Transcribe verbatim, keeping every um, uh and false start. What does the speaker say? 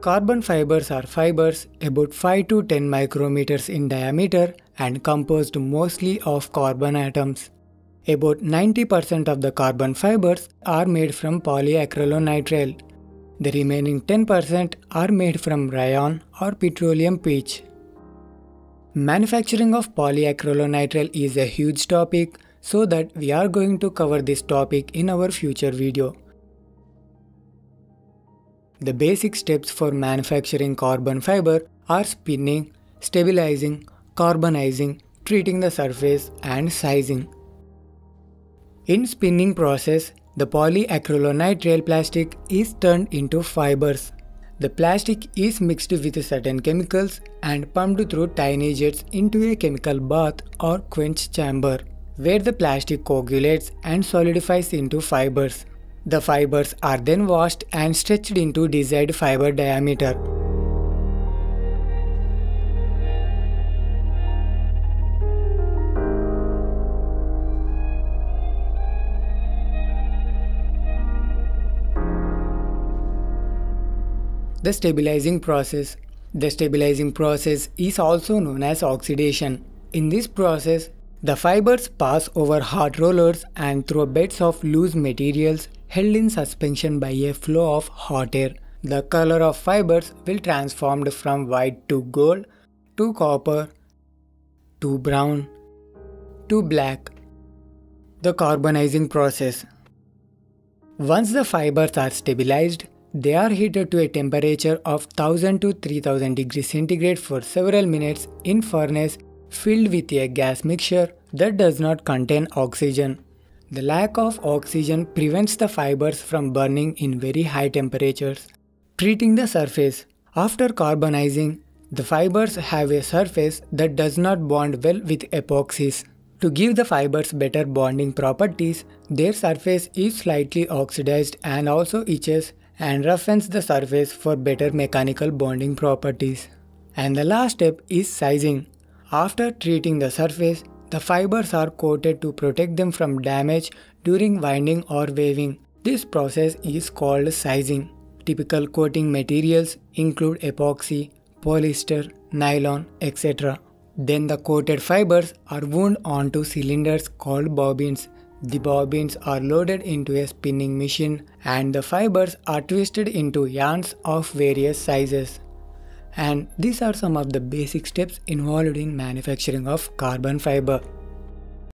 Carbon fibers are fibers about five to ten micrometers in diameter and composed mostly of carbon atoms. About ninety percent of the carbon fibers are made from polyacrylonitrile. The remaining ten percent are made from rayon or petroleum pitch. Manufacturing of polyacrylonitrile is a huge topic, so that we are going to cover this topic in our future video. The basic steps for manufacturing carbon fiber are spinning, stabilizing, carbonizing, treating the surface, and sizing. In spinning process, the polyacrylonitrile plastic is turned into fibers. The plastic is mixed with certain chemicals and pumped through tiny jets into a chemical bath or quench chamber, where the plastic coagulates and solidifies into fibers. The fibers are then washed and stretched into desired fiber diameter. The stabilizing process. The stabilizing process is also known as oxidation. In this process, the fibers pass over hot rollers and through beds of loose materials held in suspension by a flow of hot air. The color of fibers will transform from white to gold, to copper, to brown, to black. The carbonizing process. Once the fibers are stabilized, they are heated to a temperature of one thousand to three thousand degrees centigrade for several minutes in furnace filled with a gas mixture that does not contain oxygen. The lack of oxygen prevents the fibers from burning in very high temperatures. Treating the surface. After carbonizing, the fibers have a surface that does not bond well with epoxies. To give the fibers better bonding properties, their surface is slightly oxidized and also etches and roughens the surface for better mechanical bonding properties. And the last step is sizing. After treating the surface, the fibers are coated to protect them from damage during winding or weaving. This process is called sizing. Typical coating materials include epoxy, polyester, nylon, et cetera. Then the coated fibers are wound onto cylinders called bobbins. The bobbins are loaded into a spinning machine and the fibers are twisted into yarns of various sizes. And these are some of the basic steps involved in manufacturing of carbon fiber.